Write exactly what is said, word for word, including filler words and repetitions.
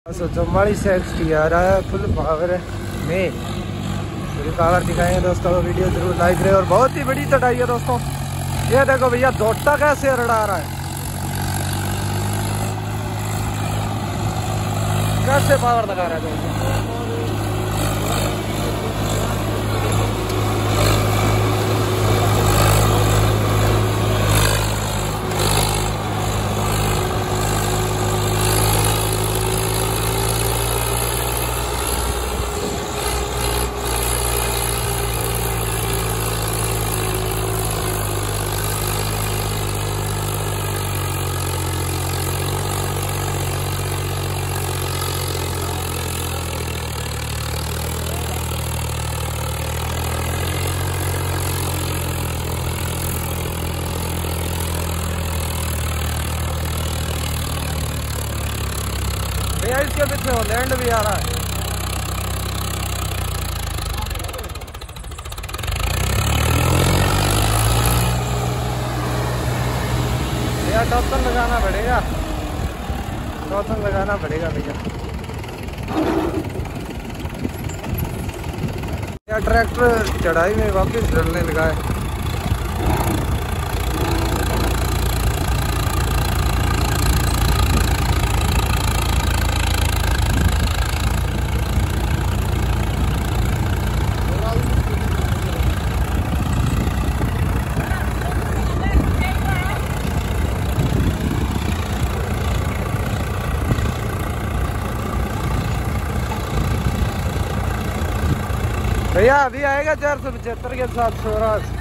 सौ चौवालीस x T आ रहा है फुल पावर में। पूरी पावर दिखाएंगे दोस्तों, वीडियो जरूर लाइक करें। और बहुत ही बड़ी चढ़ाई है दोस्तों, ये देखो भैया धोटा कैसे रड़ा रहा है, कैसे पावर लगा रहा है दोस्तों। भैया इसके पीछे होलैंड भी आ रहा है। भैया टॉपन लगाना पड़ेगा, टॉपन लगाना पड़ेगा भैया। भैया ट्रैक्टर चढ़ाई में वापस लड़ने लगा है। भैया अभी आएगा चार सौ पचहत्तर के साथ स्वराज।